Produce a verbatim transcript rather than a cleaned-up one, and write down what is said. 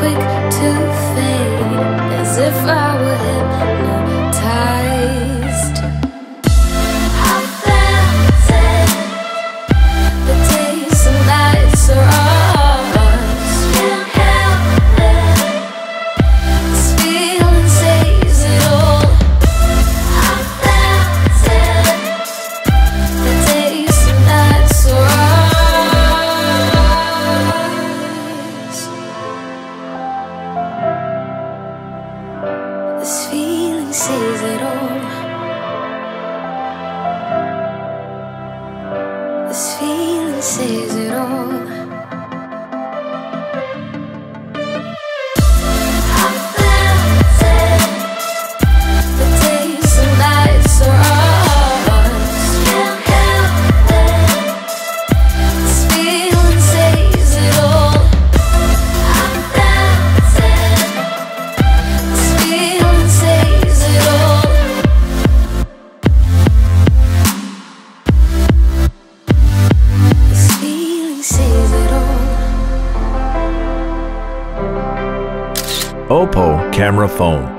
quick to fade, as if I were hypnotized. I felt it, the days and nights are ours. Can't help it, this feeling says it all. I felt it, the days and nights are ours. This feeling says it all. This feeling says it all. I felt it, the days and nights are ours. Can't help it, this feeling says it all. I felt it, this feeling says it all. This feeling says it all. Oppo camera phone.